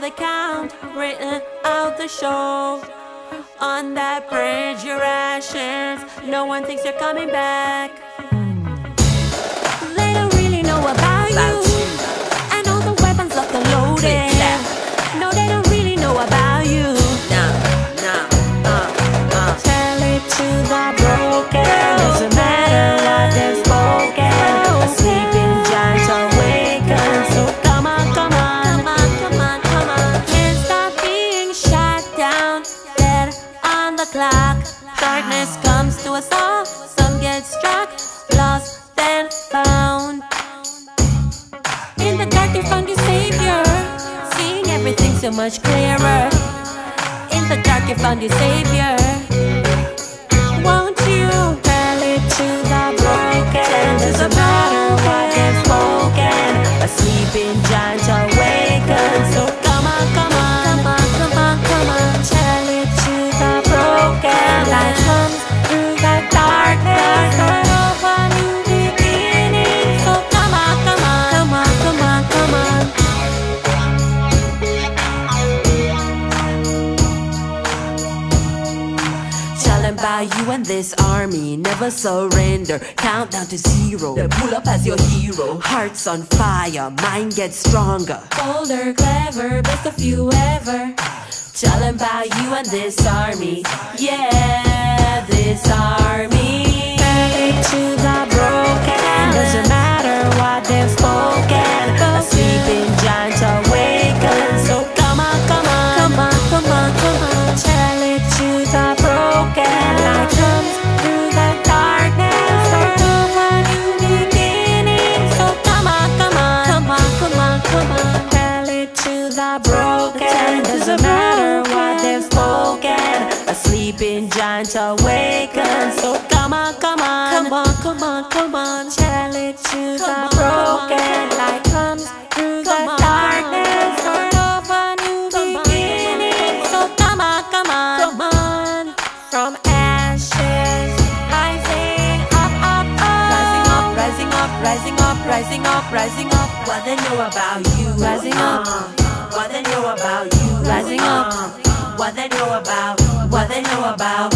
the count, written out the show. On that bridge, your ashes, no one thinks you're coming back. They don't really know about you, and all the weapons locked and loaded. No, they don't really know about you. Tell it to the broken, doesn't matter what they've spoken. A sleeping giant awakens, so come on, come on, come on, come on, come on. Can't stop being shut down, dead on the clock. Darkness comes to us all, some get struck, lost then found. In the dark they found your savior, seeing everything so much clearer. In the dark you found your savior. Won't you tell it to the broken? Doesn't matter what they've spoken. A sleeping giant awakens. So come on, come on, come on, come on, come on. Tell it to the broken. Light comes through the darkness. Start off a new beginning. So come on, come on, come on, come on, come on. About you and this army, never surrender, count down to 0. Then pull up as your hero. Hearts on fire, mind gets stronger. Bolder, clever, best of you ever. Tell them about you and this army. Yeah, this army. Tell it to the broken, doesn't matter what they've spoken. A sleeping giant awakens. So come on, come on, come on, come on, come on. Tell it to the broken. Light comes through the darkness. Start over a new beginning. So come on, come on, come on, come on, come on. Tell it to the broken. Doesn't matter what they've spoken. A sleeping giant awakens. So come on, come on, come on, come on, come on. Tell it to the broken. Light comes through the darkness. Start over a new beginning. So come on, come on, come on. From ashes, rising up, up, up. Rising up, rising up, rising up, rising up, rising up. What they know about you. Rising up. What they know about you. Rising up. What they know about. What they know about.